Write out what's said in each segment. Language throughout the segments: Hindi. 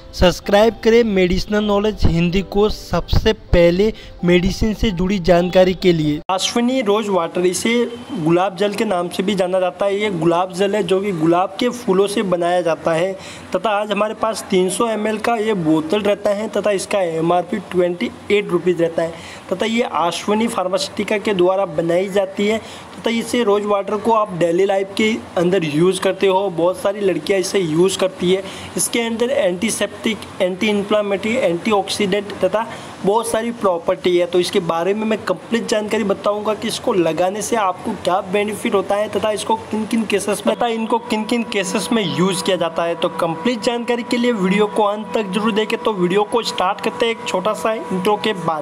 सब्सक्राइब करें मेडिसिनल नॉलेज हिंदी को सबसे पहले मेडिसिन से जुड़ी जानकारी के लिए। अश्विनी रोज वाटर, इसे गुलाब जल के नाम से भी जाना जाता है। ये गुलाब जल है जो कि गुलाब के फूलों से बनाया जाता है तथा आज हमारे पास 300 ml का ये बोतल रहता है तथा इसका MRP 28 रुपीज़ रहता है तथा ये अश्विनी फार्मास्यूटिका के द्वारा बनाई जाती है तथा इसे रोज वाटर को आप डेली लाइफ के अंदर यूज़ करते हो। बहुत सारी लड़कियां इसे यूज़ करती है। इसके अंदर एंटीसेप्टिक, एंटी इन्फ्लामेटरी, एंटीऑक्सीडेंट तथा बहुत सारी प्रॉपर्टी है। तो इसके बारे में मैं कंप्लीट जानकारी बताऊंगा कि इसको लगाने से आपको क्या बेनिफिट होता है तथा इसको किन किन केसेस में यूज़ किया जाता है। तो कंप्लीट जानकारी के लिए वीडियो को अंत तक जरूर देखें। तो वीडियो को स्टार्ट करते हैं एक छोटा सा इंट्रो के बाद।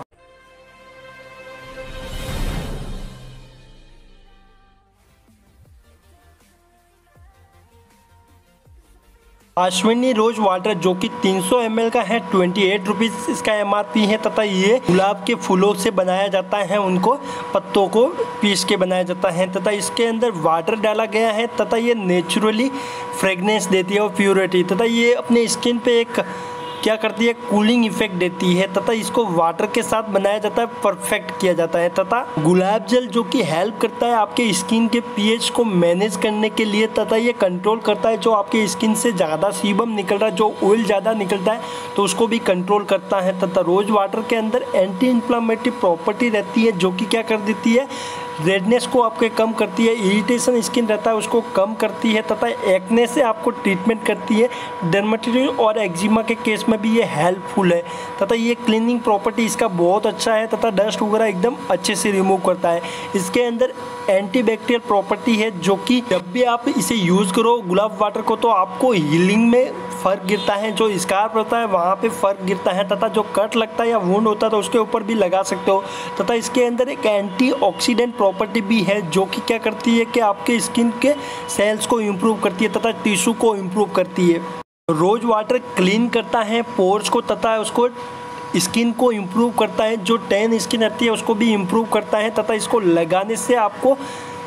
अश्विनी रोज वाटर जो कि 300 ml का है, 28 रुपीज़ इसका MRP है तथा ये गुलाब के फूलों से बनाया जाता है। उनको पत्तों को पीस के बनाया जाता है तथा इसके अंदर वाटर डाला गया है तथा ये नेचुरली फ्रेगनेंस देती है और प्योरिटी तथा ये अपने स्किन पे एक क्या करती है, कूलिंग इफेक्ट देती है तथा इसको वाटर के साथ बनाया जाता है, परफेक्ट किया जाता है। तथा गुलाब जल जो कि हेल्प करता है आपके स्किन के pH को मैनेज करने के लिए तथा ये कंट्रोल करता है जो आपके स्किन से ज़्यादा सीबम निकल रहा है, जो ऑयल ज़्यादा निकलता है तो उसको भी कंट्रोल करता है। तथा रोज वाटर के अंदर एंटी इन्फ्लामेटरी प्रॉपर्टी रहती है जो कि क्या कर देती है, रेडनेस को आपके कम करती है, इरिटेशन स्किन रहता है उसको कम करती है तथा एक्ने से आपको ट्रीटमेंट करती है। डर्मेटोलॉजी और एक्जिमा के केस में भी ये हेल्पफुल है तथा ये क्लीनिंग प्रॉपर्टी इसका बहुत अच्छा है तथा डस्ट वगैरह एकदम अच्छे से रिमूव करता है। इसके अंदर एंटीबैक्टीरियल प्रॉपर्टी है जो कि जब भी आप इसे यूज़ करो गुलाब वाटर को तो आपको हीलिंग में फ़र्क गिरता है, जो स्कार होता है वहाँ पे फ़र्क गिरता है तथा जो कट लगता है या वुंड होता है तो उसके ऊपर भी लगा सकते हो। तथा इसके अंदर एक एंटीऑक्सीडेंट प्रॉपर्टी भी है जो कि क्या करती है कि आपके स्किन के सेल्स को इम्प्रूव करती है तथा टिश्यू को इम्प्रूव करती है। रोज वाटर क्लीन करता है पोर्स को तथा उसको स्किन को इम्प्रूव करता है, जो टैन स्किन रहती है उसको भी इम्प्रूव करता है तथा इसको लगाने से आपको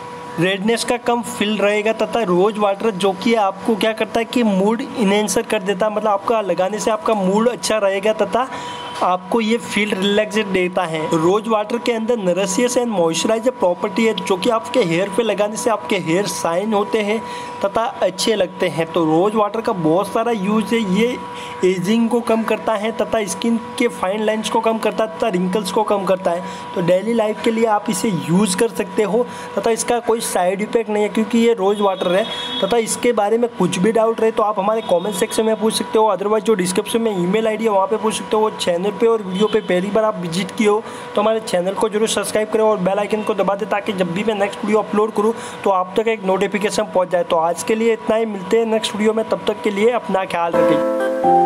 रेडनेस का कम फील रहेगा। तथा रोज वाटर जो कि आपको क्या करता है कि मूड इनहेंसर कर देता है, मतलब आपका लगाने से आपका मूड अच्छा रहेगा तथा आपको ये फील रिलैक्सेड देता है। रोज वाटर के अंदर नरिशियस एंड मॉइस्चराइजर प्रॉपर्टी है जो कि आपके हेयर पे लगाने से आपके हेयर शाइन होते हैं तथा अच्छे लगते हैं। तो रोज वाटर का बहुत सारा यूज है। ये एजिंग को कम करता है तथा स्किन के फाइन लाइंस को कम करता है तथा रिंकल्स को कम करता है। तो डेली लाइफ के लिए आप इसे यूज़ कर सकते हो तथा इसका कोई साइड इफेक्ट नहीं है क्योंकि ये रोज वाटर है। तथा इसके बारे में कुछ भी डाउट रहे तो आप हमारे कॉमेंट सेक्शन में पूछ सकते हो, अदरवाइज जो डिस्क्रिप्शन में ईमेल आईडी है वहाँ पे पूछ सकते हो। चैनल पे और वीडियो पे पहली बार आप विजिट किए हो तो हमारे चैनल को जरूर सब्सक्राइब करें और बेल आइकन को दबा दें ताकि जब भी मैं नेक्स्ट वीडियो अपलोड करूँ तो आप तक एक नोटिफिकेशन पहुँच जाए। तो आज के लिए इतना ही, मिलते हैं नेक्स्ट वीडियो में, तब तक के लिए अपना ख्याल रखें।